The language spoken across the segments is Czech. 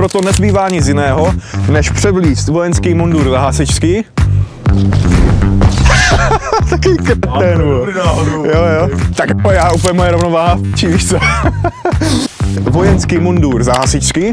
proto nezbývá nic jiného, než převlíct vojenský mundur za hasičský. Taký krtén, jo. Tak já úplně moje rovnováha, či víš co. Vojenský mundur za hasičský.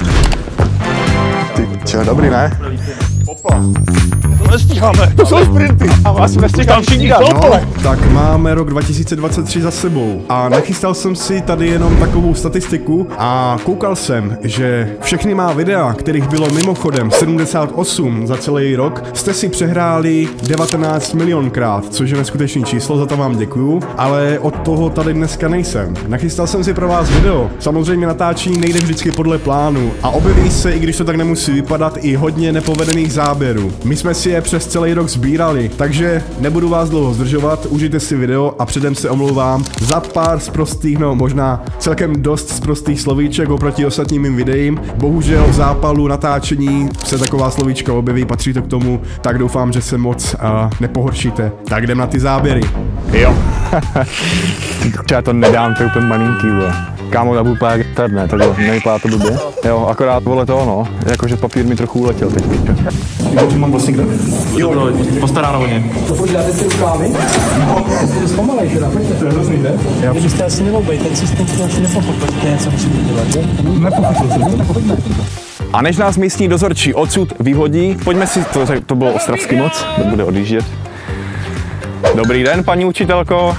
Ty, čo, dobrý, ne? Opa. Nestíháme, to jsou sprinty. A vás nestíhám všichni Tak máme rok 2023 za sebou a nachystal jsem si tady jenom takovou statistiku a koukal jsem, že všechny má videa, kterých bylo mimochodem 78 za celý rok, jste si přehráli 19 milionkrát, což je neskutečný číslo, za to vám děkuju, ale od toho tady dneska nejsem. Nachystal jsem si pro vás video, samozřejmě natáčení nejde vždycky podle plánu a objeví se, i když to tak nemusí vypadat, i hodně nepovedených záběrů. My jsme si je přes celý rok sbírali, takže nebudu vás dlouho zdržovat, užijte si video a předem se omlouvám za pár sprostých, no možná celkem dost sprostých slovíček oproti ostatním mým videím. Bohužel v zápalu natáčení se taková slovíčka objeví, patří to k tomu, tak doufám, že se moc nepohoršíte. Tak jdem na ty záběry. Jo. Já to nedám, to je úplně malinký, vole. Kámo, já budu úplně ne, takže nevypadá to blbě. Jo, akorát vole to, no, jakože papír mi trochu uletěl teď. Víte, mám vlastně kde? Jo, postaráno o ně. To podíváte si rukávy? No, to zpomalej teda, pojďte. To je hrozný, ne? Vy jste asi neloubej, ten systém to asi nepochopil, že něco musíme dělat, že? Nepochopil jsem, A než nás místní dozorčí odsud vyhodí, pojďme si, to bylo ostravský moc, to bude odjíždět. Dobrý den, paní učitelko.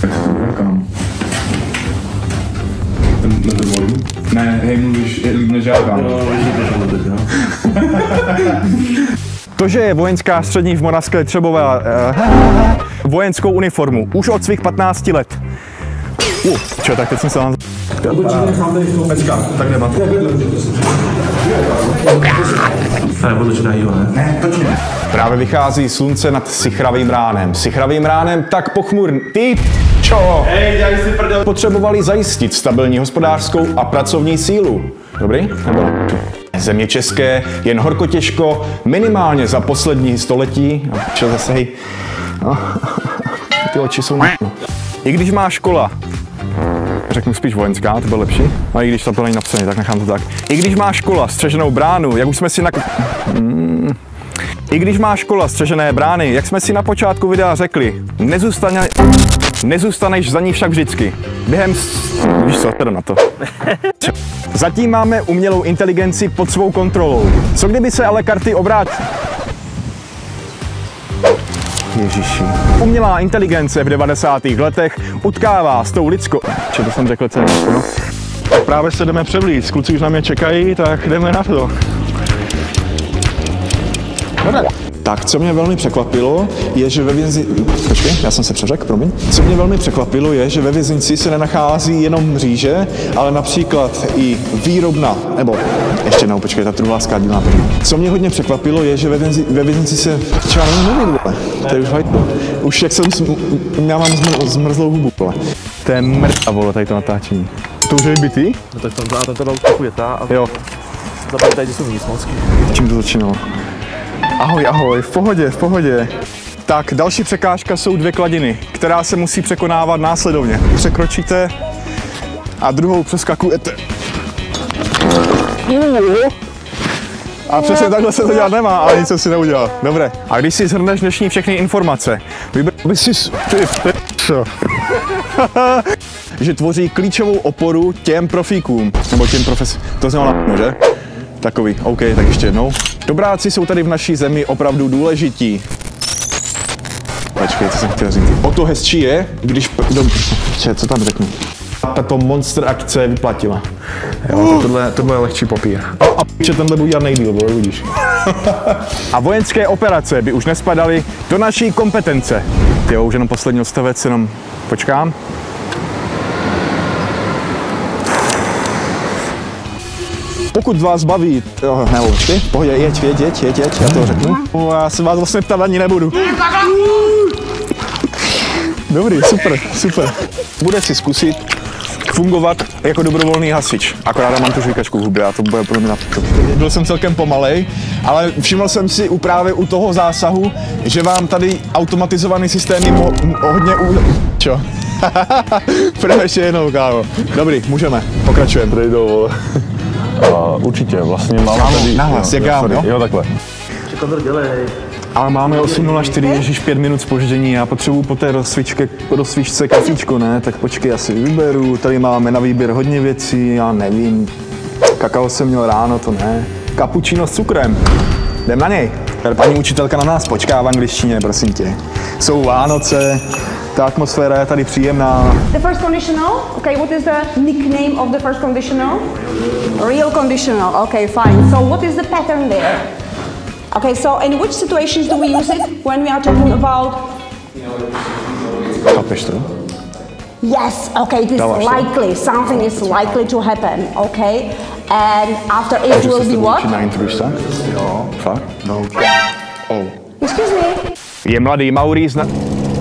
Ne, hej, mluvíš nežádám. To, že je vojenská střední v Moravské Třebové vojenskou uniformu už od svých 15 let. Čo, tak teď jsem se vám... Pečka, tak nemá. Ne, podle jího, ne? Ne, točně. Právě vychází slunce nad Sichravým ránem. Sichravým ránem tak pochmurný. Ty čo? Hej, dělej si prdel. Potřebovali zajistit stabilní hospodářskou a pracovní sílu. Dobrý? Nebo... Země české jen horko těžko, minimálně za poslední století. Čo zase, hej. Ty oči jsou na... I když má škola, řeknu spíš vojenská, to bylo lepší, a i když to není napsané, tak nechám to tak. I když má škola střeženou bránu, jak už jsme si na... I když má škola střežené brány, jak jsme si na počátku videa řekli, nezůstaneš za ní však vždycky. Během... Víš co, teda na to. Zatím máme umělou inteligenci pod svou kontrolou. Co kdyby se ale karty obrátily? Ježiši. Umělá inteligence v 90. letech utkává s tou lidskou... Čo to jsem řekl celé? No? Právě se jdeme převlít, kluci už na mě čekají, tak jdeme na to. Tak, co mě velmi překvapilo, je, že ve věznici... Počkej, já jsem se přeřekl, promiň. Co mě velmi překvapilo je, že ve věznici se nenachází jenom mříže, ale například i výrobna, nebo ještě jednou, počkej, ta truhlářská dílna. Co mě hodně překvapilo je, že ve věznici se... Třeba není vole. To je už hajtno. Už jak jsem... Já mám zmrzlou hubu, vole. To je mrtva, vole, tady to natáčení. To už je bytý? No tak tam to dal trochu věta a... Jo. Zaprvé tady jsou nízmocky. Čím to začínalo? Ahoj, ahoj, v pohodě, v pohodě. Tak, další překážka jsou 2 kladiny, která se musí překonávat následovně. Překročíte a druhou přeskakujete. A přesně takhle se to dělat nemá, ale nic si neudělal. Dobré. A když si shrneš dnešní všechny informace, vyber si... že tvoří klíčovou oporu těm profíkům, nebo těm to znamená, že? Takový, OK, tak ještě jednou. Dobráci jsou tady v naší zemi opravdu důležití. Počkej, co jsem chtěl říct. O to hezčí je, když... Co tam řeknu? Tato monster akce vyplatila. Jo, tohle je lehčí papír. A tenhle budu dělat nejdýl, bo, vidíš. A vojenské operace by už nespadaly do naší kompetence. Jo, už jenom poslední odstavec, jenom počkám. Pokud vás baví, nebo počkej, pohodě, jeď, já to řeknu. Já se vás vlastně ptát ani nebudu. Dobrý, super. Bude si zkusit fungovat jako dobrovolný hasič. Akorát mám tu žvíkačku v hubě a to bude pro mě na to. Byl jsem celkem pomalej, ale všiml jsem si právě u toho zásahu, že vám tady automatizovaný systém je hodně Čo? Půjdeme ještě jednou, kámo. Dobrý, můžeme, pokračujeme. Tady jdou, vole. Určitě, vlastně máme tady... Nahlas, jak já, jo? Jo, takhle. Ale máme 8.04, ježíš 5 minut zpoždění, já potřebuju po té rozsvíčce kafíčko, ne? Tak počkej, asi vyberu, tady máme na výběr hodně věcí, já nevím. Kakao jsem měl ráno, to ne. Kapučino s cukrem. Jdem na něj. Paní učitelka na nás počká v angličtině, prosím tě. Jsou Vánoce, ta atmosféra je tady příjemná. The first conditional, okay, what is the nickname of the first conditional? Real conditional, okay, fine. So what is the pattern there? Okay, so in which situations do we use it when we are talking about? Chápeš to? Yes, okay, it is likely, something is likely to happen, okay? And after it will be what? Na intrušce? Jo, fakt? No. Oh. Excuse me. Je mladý Maurice na...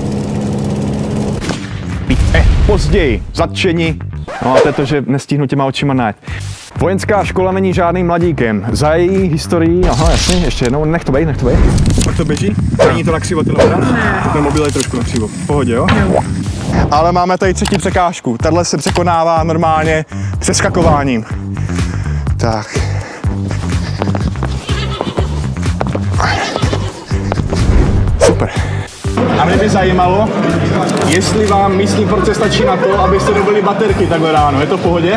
Později, zatčení. No a to je to, že nestihnu těma očima najít. Vojenská škola není žádným mladíkem. Za její historii, aha, jasně, ještě jednou, nech to bejt. Tak to běží? Není to na křivo, ten obraz? Ten mobil je trošku na křivo. V pohodě, jo? Ale máme tady třetí překážku. Tahle se překonává normálně přeskakováním. Tak. Super. A mě by zajímalo, jestli vám místní porce stačí na to, abyste dobili baterky takhle ráno. Je to v pohodě?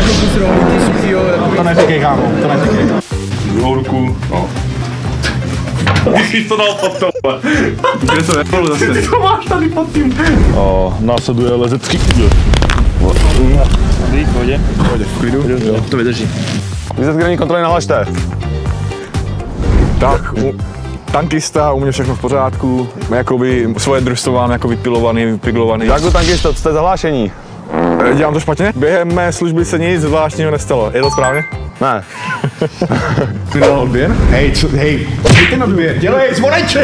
To neříkej, kámo, to neříkej. Druhou ruku, no. Když to dal pod tohle. Kde to je? Zase. Ty to máš tady pod tím. Následuje lezecký úděl. V pohodě? V klidu? To vydrží. 10 gramů kontroly nahlašte. Tak, tankista, u mě všechno v pořádku, jakoby svoje družstvo mám jako vypiglovaný. Jak u tankista, jste zahlášení? Dělám to špatně? Během mé služby se nic zvláštního nestalo, je to správně? Ne. Vydal odběr? Hej, dejte na odběr, dělej, zvoneček!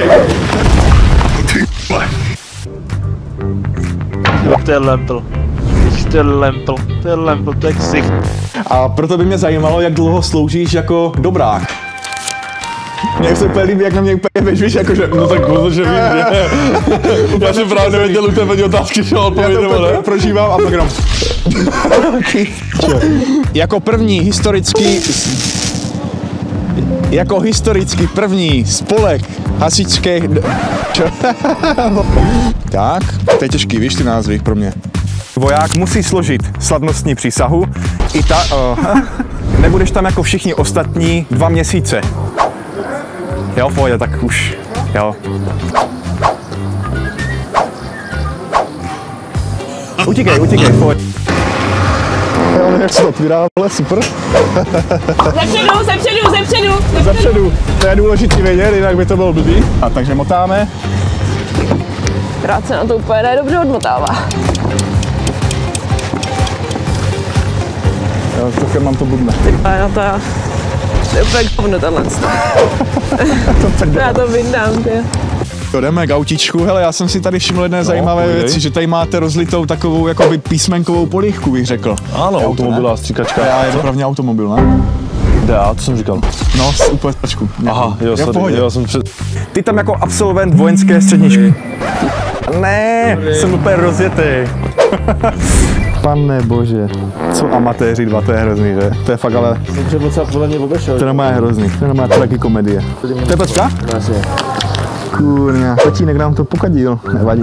To je lempl. To je lempl, to je ksicht. A proto by mě zajímalo, jak dlouho sloužíš jako dobrák. Mně se úplně líbí, jak na mě úplně víš, jakože, no tak protože vím, že... Já jsem právě nevěděl u té otázky, že odpověď nebo ne? Prožívám a pak jenom... Jako první historický první spolek hasičských... Tak, to je těžký, víš ty názvy pro mě. Voják musí složit slavnostní přísahu i ta... nebudeš tam jako všichni ostatní 2 měsíce. Jo, v pohodě, tak už, jo. Utíkej, v pohodě. Jo, jak se to otvírá, ale super. Zepředu. To je důležitý vědět, jinak by to bylo blbý. A takže motáme. Rád se na to úplně dobře odmotává. Jo, trochu mám to blbne. To je úplně hovno tohle. Já to vyndám, ty. Jdeme k autíčku, hele, já jsem si tady všiml jedné zajímavé věci, že tady máte rozlitou takovou jakoby písmenkovou polívku, bych řekl. Ano, automobilová stříkačka. Je to prvně automobil, ne? Já, to jsem říkal. No, úplně stačku. Aha, jo, jsem před... Ty tam jako absolvent vojenské střední školy. Ne, jsem úplně rozjetý. Pane bože, co amatéři 2, to je hrozný, že? To je fakt ale... Dobře, moc podle mě obešel. To nemá hrozný, to nemá tragikomedie. To je pecka? Jasně. Kurňa, tatínek nám to pokadil, nevadí.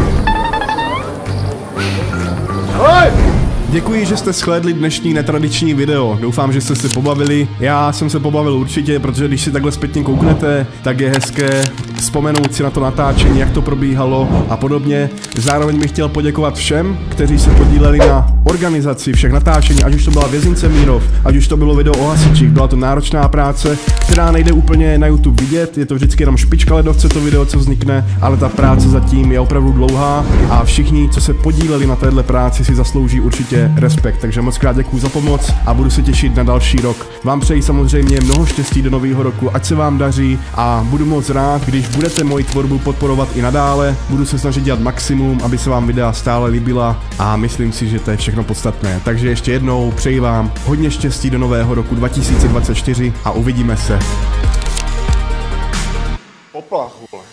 Děkuji, že jste shlédli dnešní netradiční video. Doufám, že jste se pobavili. Já jsem se pobavil určitě, protože když si takhle zpětně kouknete, tak je hezké vzpomenout si na to natáčení, jak to probíhalo a podobně. Zároveň bych chtěl poděkovat všem, kteří se podíleli na organizaci všech natáčení, ať už to byla Věznice Mírov, ať už to bylo video o hasičích. Byla to náročná práce, která nejde úplně na YouTube vidět, je to vždycky jenom špička ledovce to video, co vznikne, ale ta práce zatím je opravdu dlouhá a všichni, co se podíleli na téhle práci, si zaslouží určitě respekt. Takže moc krát děkuju za pomoc a budu se těšit na další rok. Vám přeji samozřejmě mnoho štěstí do nového roku, ať se vám daří a budu moc rád, když budete moji tvorbu podporovat i nadále. Budu se snažit dělat maximum, aby se vám videa stále líbila a myslím si, že to je všechno podstatné. Takže ještě jednou přeji vám hodně štěstí do nového roku 2024 a uvidíme se. Poplach, vole.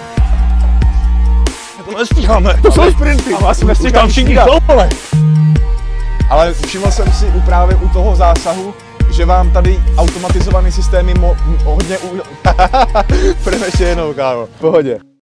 To nestíháme. To jsou sprinty. A asi nestíhám všichni vole. Ale všiml jsem si právě u toho zásahu, že vám tady automatizovaný systémy hodně Půjdeme ještě jednou, kámo. V pohodě.